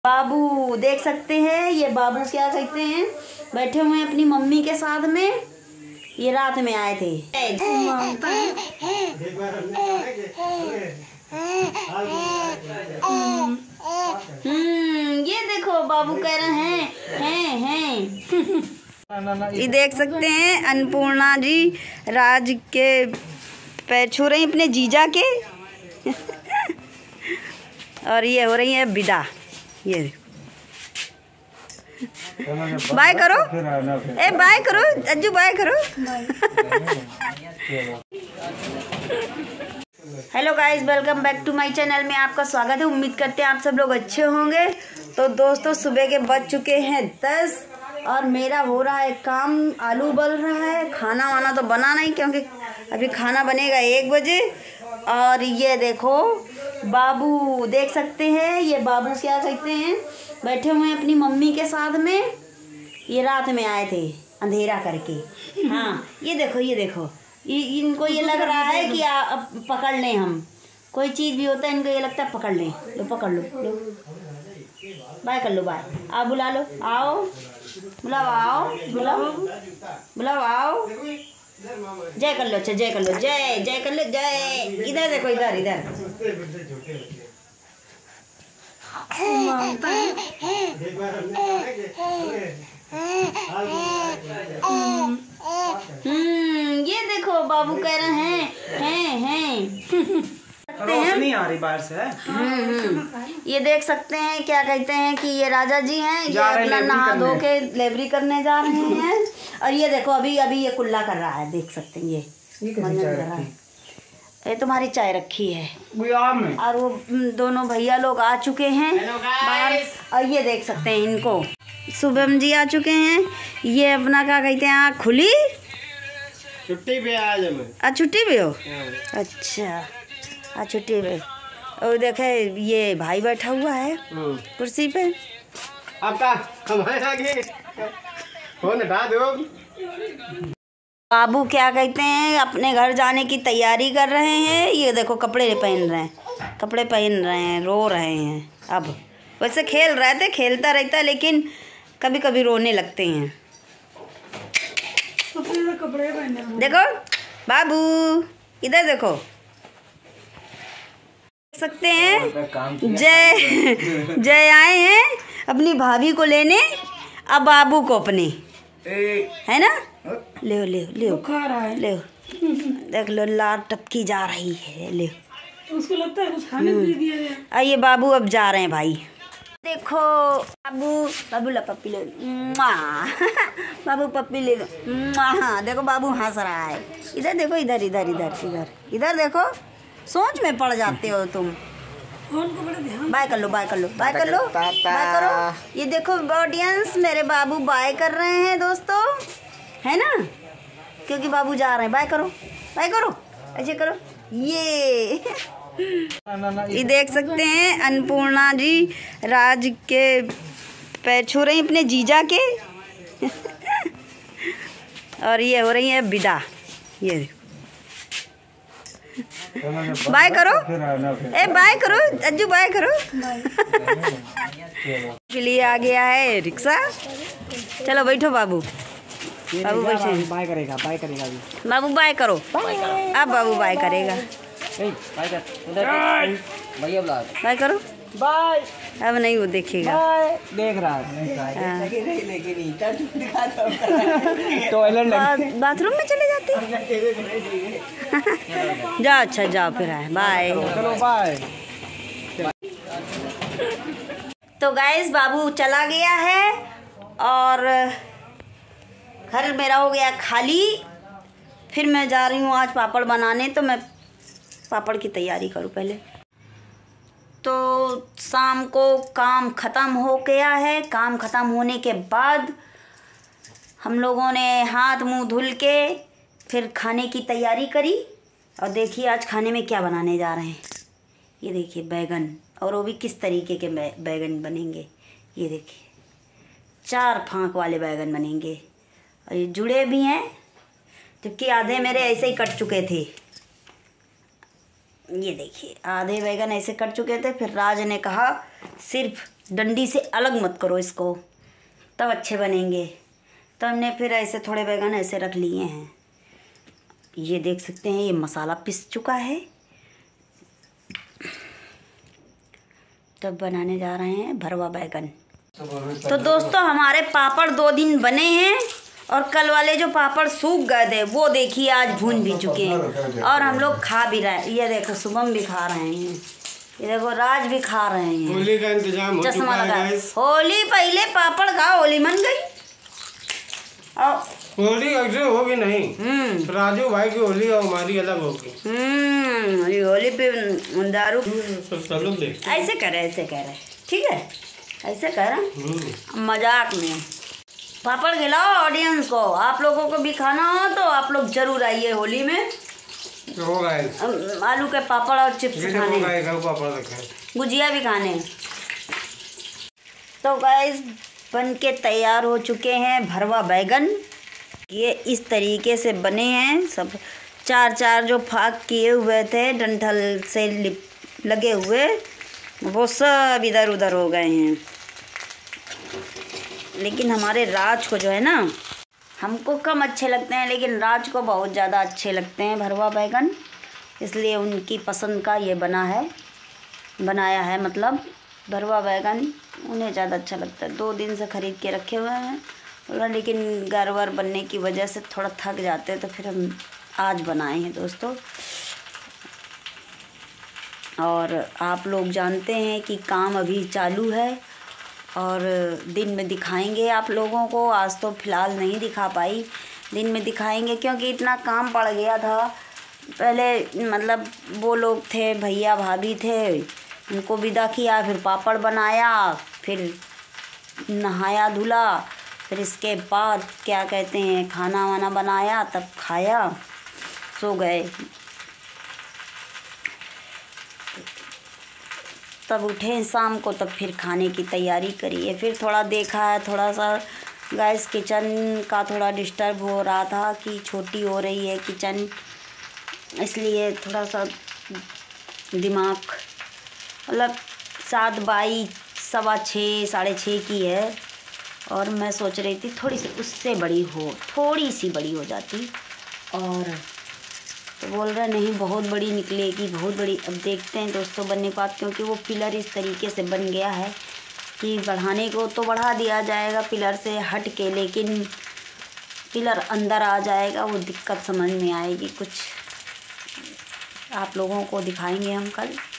बाबू देख सकते हैं, ये बाबू क्या कहते हैं, बैठे हुए हैं अपनी मम्मी के साथ में। ये रात में आए थे। ये देखो बाबू कह रहे हैं। ये देख सकते हैं अन्नपूर्णा जी राज के पैर छू रही अपने जीजा के। और ये हो रही है विदा। ये बाय करो, ए बाय करो अज्जू, बाय करो। Hello guys, welcome back to my channel में आपका स्वागत है। उम्मीद करते हैं आप सब लोग अच्छे होंगे। तो दोस्तों सुबह के बज चुके हैं 10 और मेरा हो रहा है काम, आलू उबल रहा है। खाना वाना तो बना नहीं क्योंकि अभी खाना बनेगा 1 बजे। और ये देखो बाबू देख सकते हैं, ये बाबू क्या कहते हैं, बैठे हुए हैं अपनी मम्मी के साथ में। ये रात में आए थे अंधेरा करके। हाँ ये देखो इनको ये लग रहा है कि अब पकड़ लें हम, कोई चीज़ भी होता है इनको ये लगता है पकड़ लें। लो पकड़ लो, बाय कर लो, बाय। आओ बुला लो, आओ बुलाओ, आओ बुलाओ आओ। जय कर लो, अच्छा जय कर लो, जय कर लो, जय। इधर देखो, इधर ये देखो बाबू कह रहे हैं। रोशनी आ रही बाहर से। ये देख सकते हैं क्या कहते हैं कि ये राजा जी हैं, ये अपना नहा धो के लेबरी करने जा रहे हैं। और ये देखो अभी ये कुल्ला कर रहा है, देख सकते हैं ये मंजन कर रहा है। ये तुम्हारी चाय रखी है और वो दोनों भैया लोग आ चुके हैं बाहर। और ये देख सकते हैं इनको, शुभम जी आ चुके हैं। ये अपना क्या कहते हैं, आँख खुली, छुट्टी पे आज मैं। आज छुट्टी पे हो? अच्छा आज छुट्टी पे। और देखे ये भाई बैठा हुआ है कुर्सी पे। आपका हमारे आगे फोन हटा दो। बाबू क्या कहते हैं, अपने घर जाने की तैयारी कर रहे हैं। ये देखो कपड़े पहन रहे हैं, रो रहे हैं। अब वैसे खेल रहे थे, खेलता रहता है लेकिन कभी कभी रोने लगते हैं। देखो बाबू इधर देखो, देख सकते हैं जय आए हैं अपनी भाभी को लेने, अब बाबू को अपने, है ना। ले देख लो लार टपकी जा रही है। ले उसको लगता है कुछ खाने दे दिया। आइए बाबू अब जा रहे हैं भाई। देखो बाबू ला पप्पी ले लो। बाबू पप्पी ले लो। हाँ देखो बाबू हंस रहा है। इधर देखो, इधर देखो, सोच में पड़ जाते हो तुम। बाय कर लो। ये देखो ऑडियंस, मेरे बाबू बाय कर रहे हैं दोस्तों, है ना, क्योंकि बाबू जा रहे हैं। बाय करो, ऐसे करो। ये देख सकते हैं अन्नपूर्णा जी राज के पैर छू रही अपने जीजा के। और ये हो रही है विदा। ये बाय करो, ए बाय करो अज्जू, बाय करो। के लिए आ गया है रिक्शा। चलो बैठो बाबू बैठे। बाय करेगा बाबू बाय करो। अब बाबू बाय करेगा। बाय करो, बाय। अब नहीं वो देखेगा, देख रहा है। टॉयलेट बाथरूम में चले जाते। जाओ, अच्छा जाओ फिर आए, बाय। चलो बाय। तो गाइस बाबू चला गया है और घर मेरा हो गया खाली। फिर मैं जा रही हूँ आज पापड़ बनाने, तो मैं पापड़ की तैयारी करूँ पहले। तो शाम को काम ख़त्म हो गया है। काम ख़त्म होने के बाद हम लोगों ने हाथ मुंह धुल के फिर खाने की तैयारी करी। और देखिए आज खाने में क्या बनाने जा रहे हैं। ये देखिए बैगन, और वो भी किस तरीके के बैगन बनेंगे। ये देखिए 4 फांक वाले बैगन बनेंगे। और ये जुड़े भी हैं, जबकि आधे मेरे ऐसे ही कट चुके थे। ये देखिए आधे बैगन ऐसे कट चुके थे। फिर राज ने कहा सिर्फ डंडी से अलग मत करो इसको, तब अच्छे बनेंगे। तो हमने फिर ऐसे थोड़े बैगन ऐसे रख लिए हैं। ये देख सकते हैं ये मसाला पिस चुका है। तब बनाने जा रहे हैं भरवा बैगन। तो दोस्तों हमारे पापड़ 2 दिन बने हैं और कल वाले जो पापड़ सूख गए थे वो देखिए आज भून भी चुके हैं और हम लोग खा भी रहे हैं। ये देखो शुभम भी खा रहे हैं, ये देखो राज भी खा रहे हैं। होली का इंतजाम हो चश्मा चुका लगा है। होली पहले पापड़ खा, होली मन गई। और होली ऐसे होगी नहीं, राजू भाई की होली और हमारी अलग होगी। होली पे दारू दे। ऐसे करे ठीक है, ऐसे कर मजाक में। पापड़ खिलाओ ऑडियंस को, आप लोगों को भी खाना हो तो आप लोग जरूर आइए होली में। आलू के पापड़ और चिप्स खाने, गुजिया भी खाने। तो गाइस बन के तैयार हो चुके हैं भरवा बैगन। ये इस तरीके से बने हैं सब। 4 जो फाक किए हुए थे डंठल से लगे हुए, वो सब इधर उधर हो गए हैं। लेकिन हमारे राज को जो है ना, हमको कम अच्छे लगते हैं लेकिन राज को बहुत ज़्यादा अच्छे लगते हैं भरवा बैगन, इसलिए उनकी पसंद का ये बनाया है। मतलब भरवा बैगन उन्हें ज़्यादा अच्छा लगता है। 2 दिन से ख़रीद के रखे हुए हैं, लेकिन घर बनने की वजह से थोड़ा थक जाते हैं तो फिर हम आज बनाए हैं दोस्तों। और आप लोग जानते हैं कि काम अभी चालू है और दिन में दिखाएंगे आप लोगों को। आज तो फ़िलहाल नहीं दिखा पाई, दिन में दिखाएंगे क्योंकि इतना काम पड़ गया था। पहले मतलब वो लोग थे, भैया भाभी थे, उनको विदा किया, फिर पापड़ बनाया, फिर नहाया धुला, फिर इसके बाद क्या कहते हैं खाना वाना बनाया, तब खाया, सो गए। तब उठे शाम को, तब फिर खाने की तैयारी करिए। फिर थोड़ा देखा है, थोड़ा सा गैस किचन का थोड़ा डिस्टर्ब हो रहा था कि छोटी हो रही है किचन, इसलिए थोड़ा सा दिमाग मतलब 7 बाई 6:15 6:30 की है और मैं सोच रही थी थोड़ी सी उससे बड़ी हो, थोड़ी सी बड़ी हो जाती। और तो बोल रहे नहीं बहुत बड़ी निकलेगी, बहुत बड़ी। अब देखते हैं दोस्तों बनने के बाद, क्योंकि वो पिलर इस तरीके से बन गया है कि बढ़ाने को तो बढ़ा दिया जाएगा पिलर से हट के, लेकिन पिलर अंदर आ जाएगा, वो दिक्कत समझ में आएगी कुछ। आप लोगों को दिखाएंगे हम कल।